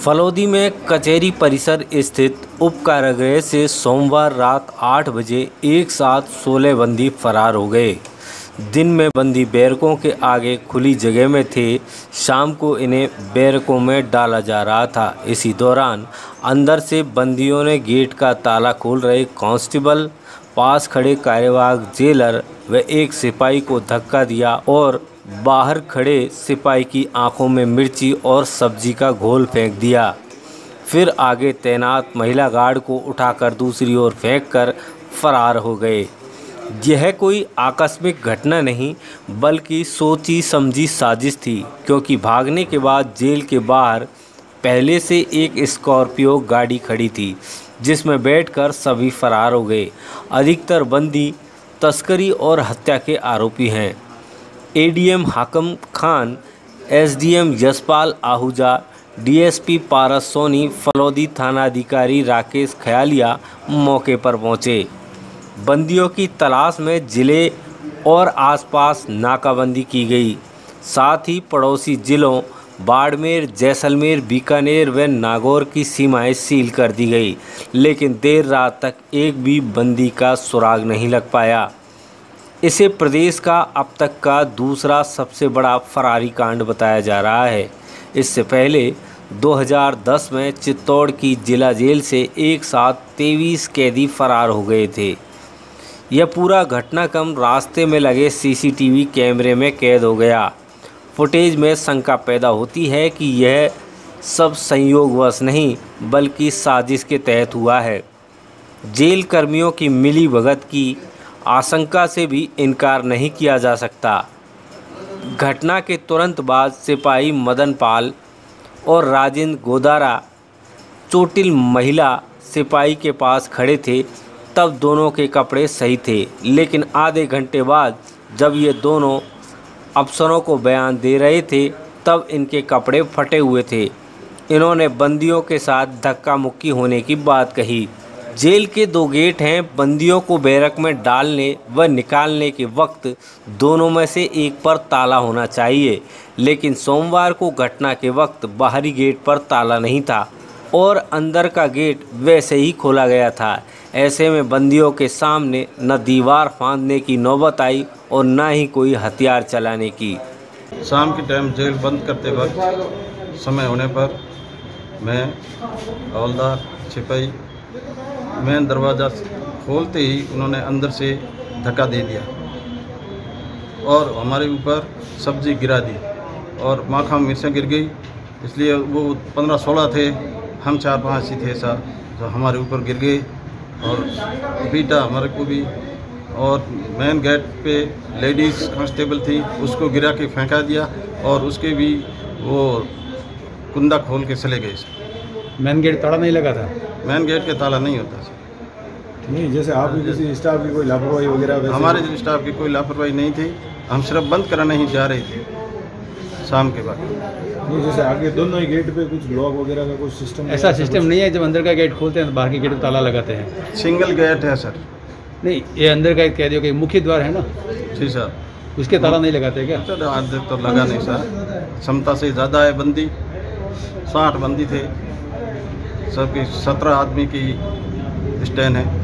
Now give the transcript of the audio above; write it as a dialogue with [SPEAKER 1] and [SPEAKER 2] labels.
[SPEAKER 1] फलौदी में कचहरी परिसर स्थित उप कारागृह से सोमवार रात 8 बजे एक साथ 16 बंदी फरार हो गए। दिन में बंदी बैरकों के आगे खुली जगह में थे, शाम को इन्हें बैरकों में डाला जा रहा था। इसी दौरान अंदर से बंदियों ने गेट का ताला खोल रहे कांस्टेबल, पास खड़े कार्यवाहक जेलर व एक सिपाही को धक्का दिया और बाहर खड़े सिपाही की आंखों में मिर्ची और सब्जी का घोल फेंक दिया। फिर आगे तैनात महिला गार्ड को उठाकर दूसरी ओर फेंककर फरार हो गए। यह कोई आकस्मिक घटना नहीं बल्कि सोची समझी साजिश थी, क्योंकि भागने के बाद जेल के बाहर पहले से एक स्कॉर्पियो गाड़ी खड़ी थी जिसमें बैठकर सभी फरार हो गए। अधिकतर बंदी तस्करी और हत्या के आरोपी हैं। ADM Hakam Khan, SDM Yashpal Ahuja, DSP Paras Soni, Phalodi थानाधिकारी राकेश खयालिया मौके पर पहुंचे। बंदियों की तलाश में जिले और आसपास नाकाबंदी की गई। साथ ही पड़ोसी जिलों बाड़मेर, जैसलमेर, बीकानेर व नागौर की सीमाएं सील कर दी गई, लेकिन देर रात तक एक भी बंदी का सुराग नहीं लग पाया। इसे प्रदेश का अब तक का दूसरा सबसे बड़ा फरारी कांड बताया जा रहा है। इससे पहले 2010 में चित्तौड़ की जिला जेल से एक साथ 23 कैदी फरार हो गए थे। यह पूरा घटनाक्रम रास्ते में लगे सीसीटीवी कैमरे में कैद हो गया। फुटेज में शंका पैदा होती है कि यह सब संयोगवश नहीं बल्कि साजिश के तहत हुआ है। जेल कर्मियों की मिली भगत की आशंका से भी इनकार नहीं किया जा सकता। घटना के तुरंत बाद सिपाही मदन पाल और राजेंद्र गोदारा चोटिल महिला सिपाही के पास खड़े थे, तब दोनों के कपड़े सही थे, लेकिन आधे घंटे बाद जब ये दोनों अफसरों को बयान दे रहे थे तब इनके कपड़े फटे हुए थे। इन्होंने बंदियों के साथ धक्का मुक्की होने की बात कही। जेल के 2 गेट हैं। बंदियों को बैरक में डालने व निकालने के वक्त दोनों में से एक पर ताला होना चाहिए, लेकिन सोमवार को घटना के वक्त बाहरी गेट पर ताला नहीं था और अंदर का गेट वैसे ही खोला गया था। ऐसे में बंदियों के सामने न दीवार फांदने की नौबत आई और न ही कोई हथियार चलाने की।
[SPEAKER 2] शाम के टाइम जेल बंद करते वक्त समय होने पर मैं हवलदार सिपाही मेन दरवाज़ा खोलते ही उन्होंने अंदर से धक्का दे दिया और हमारे ऊपर सब्जी गिरा दी और माखा मिर्चें गिर गई। इसलिए वो 15-16 थे, हम 4-5 ही थे सर, जो हमारे ऊपर गिर गए और पीटा हमारे को भी। और मेन गेट पे लेडीज़ कांस्टेबल थी, उसको गिरा के फेंका दिया और उसके भी वो कुंदा खोल के चले गए।
[SPEAKER 3] मेन गेट ताला नहीं लगा था?
[SPEAKER 2] मेन गेट के ताला नहीं होता सर।
[SPEAKER 3] नहीं, जैसे आप किसी स्टाफ की कोई लापरवाही वगैरह?
[SPEAKER 2] हमारे स्टाफ की कोई लापरवाही नहीं थी, हम सिर्फ बंद कराने ही जा रहे थे शाम के बाद।
[SPEAKER 3] नहीं, जैसे आगे दोनों ही गेट पे कुछ लॉक वगैरह का कुछ सिस्टम?
[SPEAKER 4] ऐसा सिस्टम नहीं है। जब अंदर का गेट खोलते हैं तो बाहर के गेट पर ताला लगाते हैं।
[SPEAKER 2] सिंगल गेट है सर।
[SPEAKER 4] नहीं, ये अंदर का कह दियो कि मुख्य द्वार है ना?
[SPEAKER 2] जी सर।
[SPEAKER 4] उसके ताला नहीं लगाते क्या?
[SPEAKER 2] सर आज तो लगा नहीं सर, क्षमता से ज़्यादा है बंदी। 60 बंदी थे, सबकी 17 आदमी की स्टैंड है।